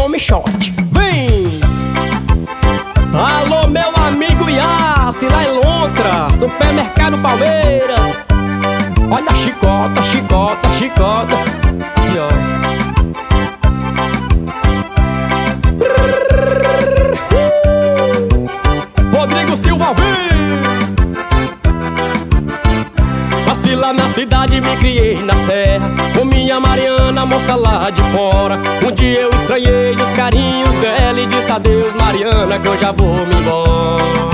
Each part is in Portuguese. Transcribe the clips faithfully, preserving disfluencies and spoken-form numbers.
tome shot. Vem! Alô, meu amigo Yassi, lá em Lontra, Supermercado Palmeiras. Olha a chicota, chicota, chicota. Assim, ó. Rodrigo Silva ao vivo. Nasci lá na cidade, me criei na serra, com minha Mariana, moça lá de fora. Um dia eu estranhei os carinhos dela e disse adeus, Mariana, que eu já vou me embora.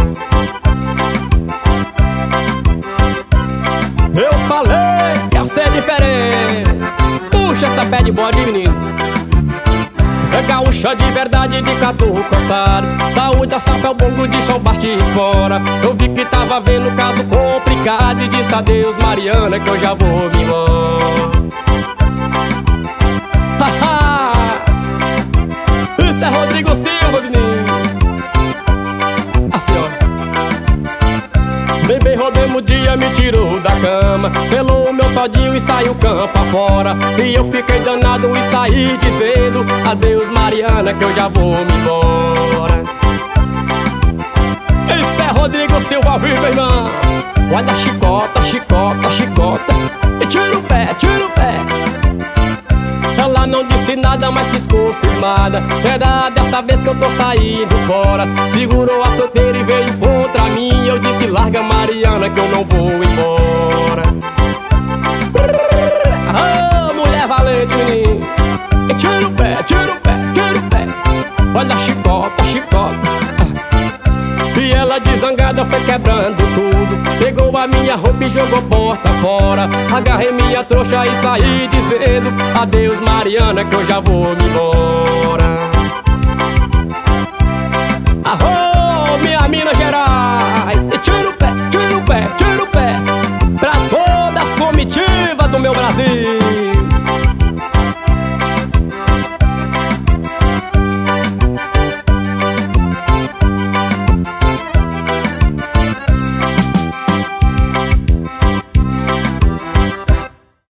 Eu falei que ia ser diferente. Puxa essa pé de bode, menino. É gaúcha de verdade, de catu costado. Saúde, sapé, bongo de chão, bate fora. Eu vi que tava vendo um caso complicado e disse adeus, Mariana, que eu já vou me embora. Haha! Isso é Rodrigo Silva, menino. Assim, ó. Bem, bem, rodemos o dia, me tirou da cama, selou o meu todinho e saiu campo afora. E eu fiquei danado e saí dizendo adeus, Mariana, que eu já vou me embora. Isso é Rodrigo Silva ao vivo, irmão. Olha a chicota, chicota, chicota. E tira o pé, tira o pé. Ela não disse nada, mas piscou cismada. Será dessa vez que eu tô saindo fora? Segurou a solteira e veio contra mim. Eu disse larga, Mariana, que eu não vou embora. Ah, mulher valente, menino. E tira o pé, tira o pé, tira o pé. Olha a chicota, chicota. E ela desangada foi quebrando tudo. Pegou a minha roupa e jogou porta fora. Agarrei minha trouxa e saí dizendo adeus, Mariana, que eu já vou me embora.